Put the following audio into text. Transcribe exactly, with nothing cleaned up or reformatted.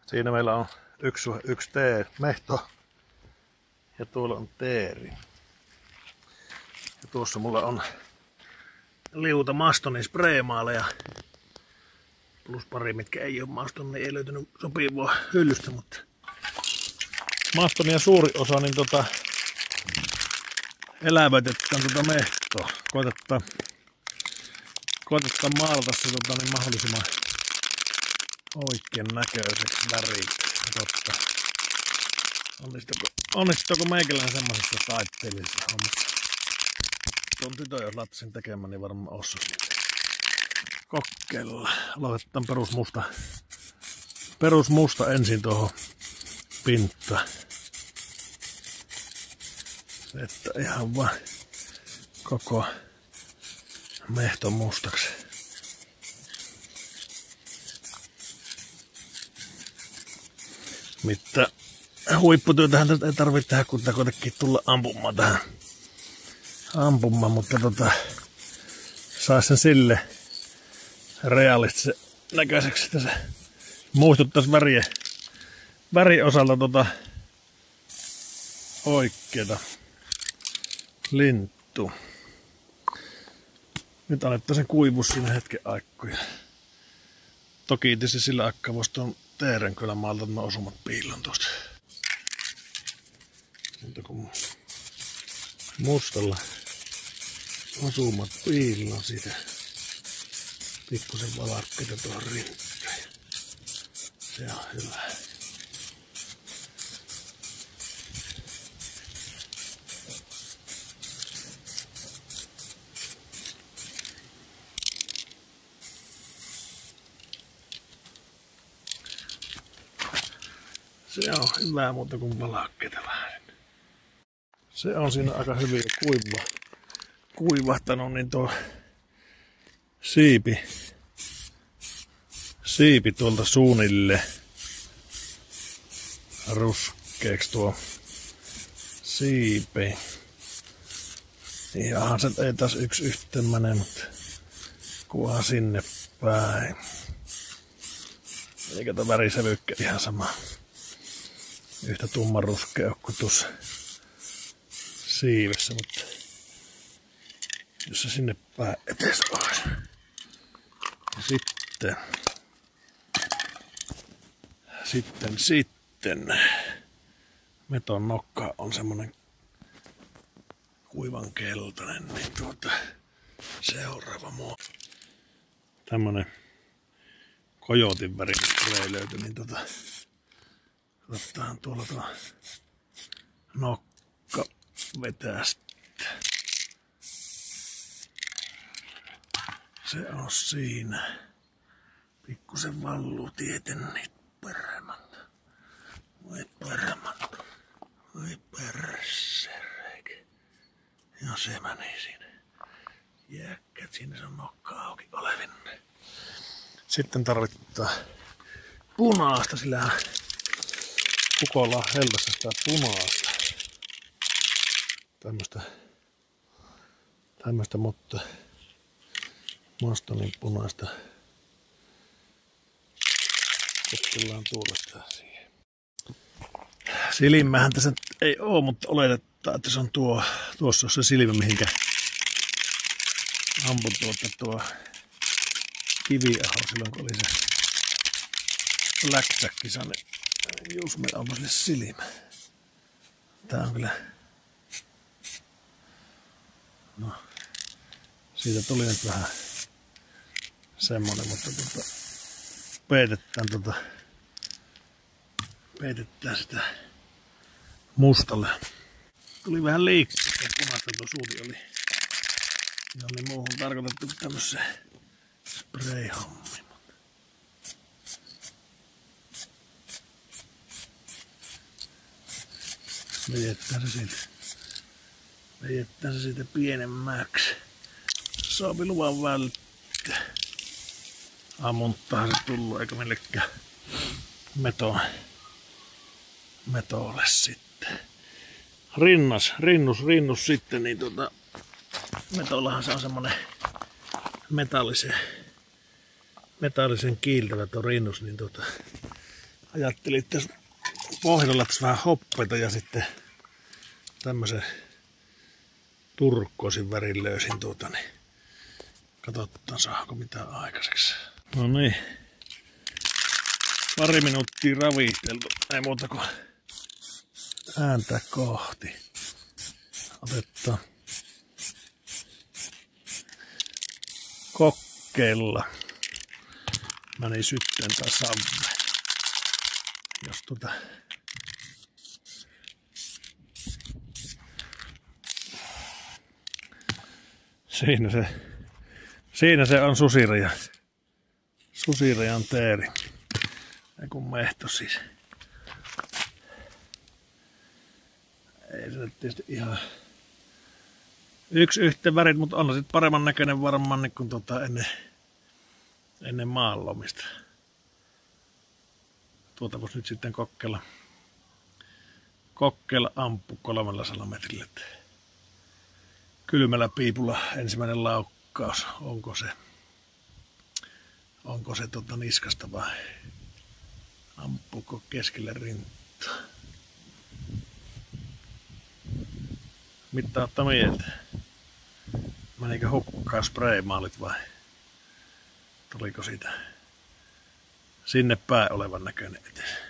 Siinä meillä on yksi, yksi tee, mehto ja tuolla on teeri. Ja tuossa mulla on liuta Mastonin spreemaaleja plus pari, mitkä ei ole Maston, niin ei löytynyt sopivaa hyllystä, mutta Mastonia suuri osa niin tota elävöitetään tota mehtoa. Koitetaan, koitetaan maalata se tota, niin mahdollisimman oikein näköiseksi väriksi. Totta. Onnistuuko, onnistuuko meikäläinen semmoisessa taiteellisessa hommassa? Tuon tytön, jos laittaisin tekemään, niin varmaan osaisi kokeilla. Aloitetaan perusmusta. Perusmusta ensin tuohon pintaan. Se, että ihan vaan koko mehto mustaksi. Mitä huipputyötähän ei tarvitse tehdä, kun kuitenkin tulla ampumaan tähän. Ampumaan, mutta tota, saisi sen sille realistisen näköiseksi, että se muistuttaisi värien, värin osalta tota oikeeta lintua. Nyt annettaisiin kuivua siinä hetken aikkoja. Toki tietysti sillä aikaa voisi tuon teeren kyllä maalta nuo osumat piilon tuosta. Mutta kun mustalla osumat piilon siitä pikkusen valakkeita tuohon rintaan. Se on hyvä. Se on hyvää muuta kuin valakkeita vähän. Se on siinä aika hyvin kuiva, kuivahtanut, niin tuo siipi, siipi tuolta suunnille ruskeeksi tuo siipi. Ihan se ei taas yksi yhteen mene, mutta kunhan sinne päin. Eikä tuo värisävyykkä ihan sama. Yhtä tumman ruskea kuin tuossa siivessä, mutta jos se sinne päin etes olisi. Ja sitten, sitten, sitten, meton nokka on semmonen kuivan keltainen, niin tuota, seuraava muu. Tämmönen kojotin väri, mikä ei löyty, niin tuota, katsotaan tuolla tuo nokka vetää sitten. Se on siinä. Pikkusen valluu tieten niitä perman. Voi perman. Voi persereike. Ja se meni siinä. Jääkkät siinä se on nokka auki olevin. Sitten tarvittaa punaista, sillä kukolla heltassa sitä punaista. Tämmöstä, tämmöstä, mutta Mastonin punaista. Koppillaan tuolla siihen. Silmähän tässä ei oo, mutta oletetaan, että se on tuo, tuossa on se silmä, mihinkä ampui tuota tuo Kiviaho silloin, kun oli se läksäkki sanne. Just me ampui sille silmä. Tää on kyllä. No, siitä tuli nyt vähän semmonen, mutta tuota, peitetään, tuota, peitetään sitä mustalle. Tuli vähän liikkeelle, punaista tuo suuri oli. Ja oli muuhun tarkoitettu tämmöiseen spray-hommiin. Vejetään se siitä. Vejetään se siitä pienemmäksi. Saapi luvan välttää. Ammuntahan se tullut, eikä millekään meto, metolle sitten. Rinnas, rinnus, rinnus sitten, niin tota, metollahan se on semmonen metallisen, metallisen kiiltävä tuo rinnus, niin tota, Ajattelin, että pohjalla laittaisi vähän hoppeita ja sitten tämmösen turkkoosin värin löysin tuota, niin katsotaan saako mitään aikaiseksi. No niin. Pari minuuttia raviteltu. Ei muuta kuin ääntää kohti. Otetaan. Kokeilla. Meni sytteen tai savve. Jos tuota... Siinä se, siinä se on susiraja. Susirajan teeri. Ei kun mehto siis. Ei se nyt tietysti ihan yksi yhteen värit, mutta on sitten paremman näköinen varmaan niin kuin tota ennen, ennen maanlomista. Tuota voisi nyt sitten kokeilla, kokeilla ampu kolmella metrillä. Kylmällä piipulla ensimmäinen laukkaus. Onko se, onko se tota niskasta vai ampuuko keskelle rintaa? Mitä ottaa mieltä? Menikö hukkaan spraymaalit vai tuliko siitä sinne päin olevan näköinen eteen?